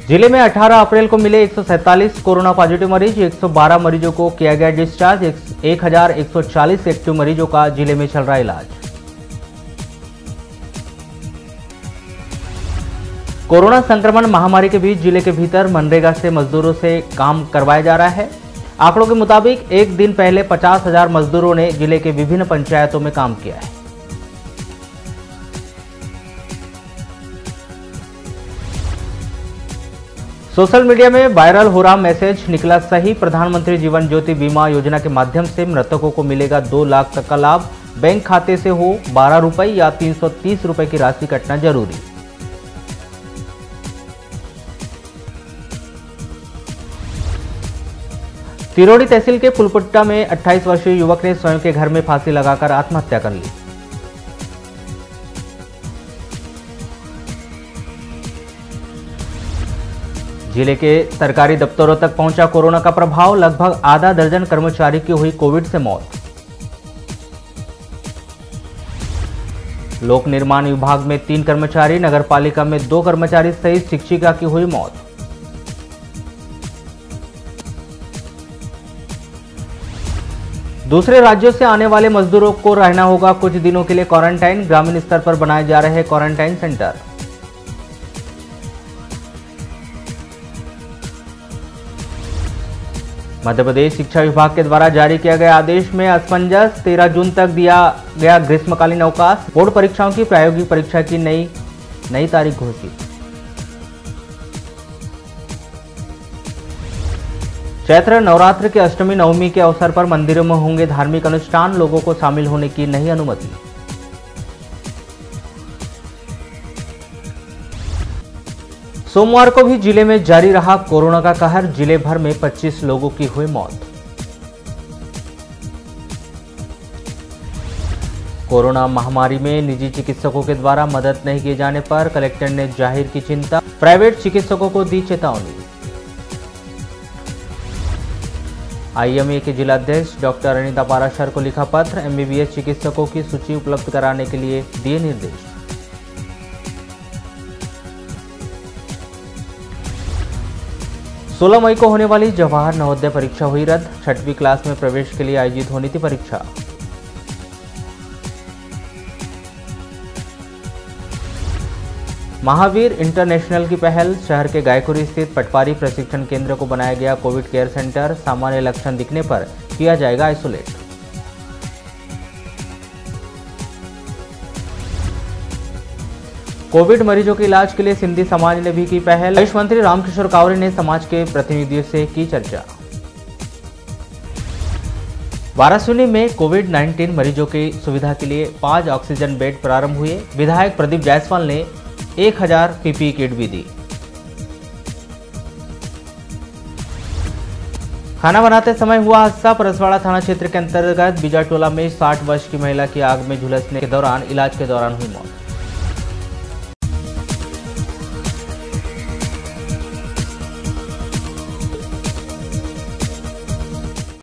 जिले में 18 अप्रैल को मिले 147 कोरोना पॉजिटिव मरीज, 112 मरीजों को किया गया डिस्चार्ज, 1140 एक्टिव मरीजों का जिले में चल रहा इलाज। कोरोना संक्रमण महामारी के बीच जिले के भीतर मनरेगा से मजदूरों से काम करवाया जा रहा है। आंकड़ों के मुताबिक एक दिन पहले 50,000 मजदूरों ने जिले के विभिन्न पंचायतों में काम किया है। सोशल मीडिया में वायरल हो रहा मैसेज निकला सही। प्रधानमंत्री जीवन ज्योति बीमा योजना के माध्यम से मृतकों को मिलेगा 2 लाख तक का लाभ। बैंक खाते से हो 12 रुपए या 330 रुपए की राशि कटना जरूरी। तिरोड़ी तहसील के फुलपुट्टा में 28 वर्षीय युवक ने स्वयं के घर में फांसी लगाकर आत्महत्या कर ली। जिले के सरकारी दफ्तरों तक पहुंचा कोरोना का प्रभाव। लगभग आधा दर्जन कर्मचारी की हुई कोविड से मौत। लोक निर्माण विभाग में 3 कर्मचारी, नगरपालिका में 2 कर्मचारी सहित शिक्षिका की हुई मौत। दूसरे राज्यों से आने वाले मजदूरों को रहना होगा कुछ दिनों के लिए क्वारंटाइन। ग्रामीण स्तर पर बनाए जा रहे क्वारंटाइन सेंटर। मध्य प्रदेश शिक्षा विभाग के द्वारा जारी किया गया आदेश में असमंजस। 13 जून तक दिया गया ग्रीष्मकालीन अवकाश। बोर्ड परीक्षाओं की प्रायोगिक परीक्षा की नई तारीख घोषित। चैत्र नवरात्र के अष्टमी नवमी के अवसर पर मंदिरों में होंगे धार्मिक अनुष्ठान। लोगों को शामिल होने की नहीं अनुमति। सोमवार को भी जिले में जारी रहा कोरोना का कहर। जिले भर में 25 लोगों की हुई मौत। कोरोना महामारी में निजी चिकित्सकों के द्वारा मदद नहीं किए जाने पर कलेक्टर ने जाहिर की चिंता। प्राइवेट चिकित्सकों को दी चेतावनी। आईएमए के जिलाध्यक्ष डॉक्टर अनिता पाराशर को लिखा पत्र। एमबीबीएस चिकित्सकों की सूची उपलब्ध कराने के लिए दिए निर्देश। सोलह मई को होने वाली जवाहर नवोदय परीक्षा हुई रद्द। 6वीं क्लास में प्रवेश के लिए आयोजित होनी थी परीक्षा। महावीर इंटरनेशनल की पहल। शहर के गायकुरी स्थित पटवारी प्रशिक्षण केंद्र को बनाया गया कोविड केयर सेंटर। सामान्य लक्षण दिखने पर किया जाएगा आइसोलेट। कोविड मरीजों के इलाज के लिए सिंधी समाज ने भी की पहल। आयुष मंत्री रामकिशोर कावरे ने समाज के प्रतिनिधियों से की चर्चा। वाराणसी में कोविड-19 मरीजों की सुविधा के लिए 5 ऑक्सीजन बेड प्रारंभ हुए। विधायक प्रदीप जायसवाल ने 1000 पीपीई किट भी दी। खाना बनाते समय हुआ हादसा। परसवाड़ा थाना क्षेत्र के अंतर्गत बीजाटोला में 60 वर्ष की महिला की आग में झुलसने के दौरान इलाज के दौरान हुई मौत।